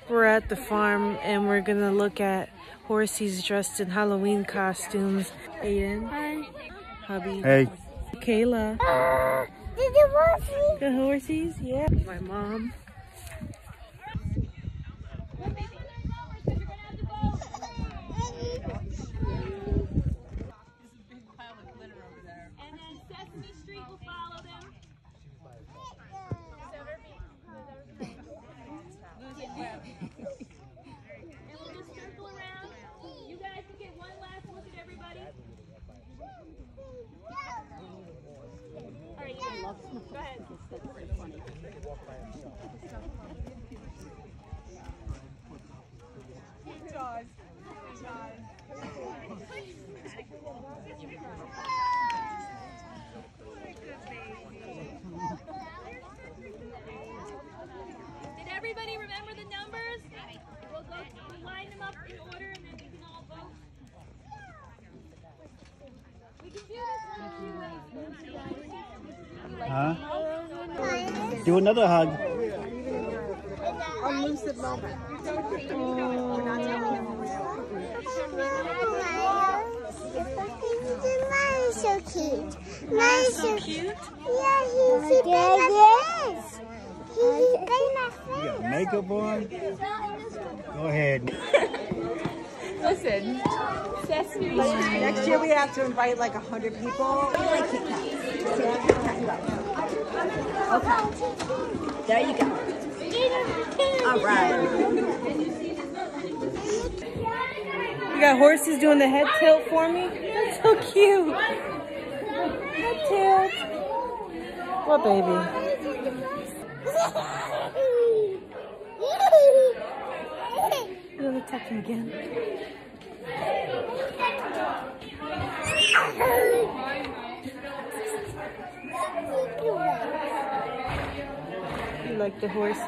We're at the farm and we're gonna look at horsies dressed in Halloween costumes. Aiden. Hi. Hubby. Hey. Kayla. The horsies. The horsies? Yeah. My mom. Go ahead. Did everybody remember the numbers? We'll line them up in order and then we can all vote. We can do this one. Huh? Do another hug. A lucid moment. We're not telling them what we're Mary's so cute. Mary's so cute? Yeah, he's been my friend. You got makeup on? Go ahead. Listen, Sesame Street. Next year we have to invite like 100 people. Okay. There you go. All right. You got horses doing the head tilt for me? That's so cute. Head tilt. What baby? You gonna touch him again? You like the horsey?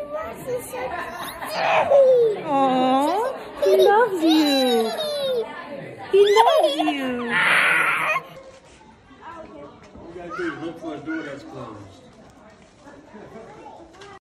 Aww, he loves you. He loves you. All you gotta do is look for a door that's closed.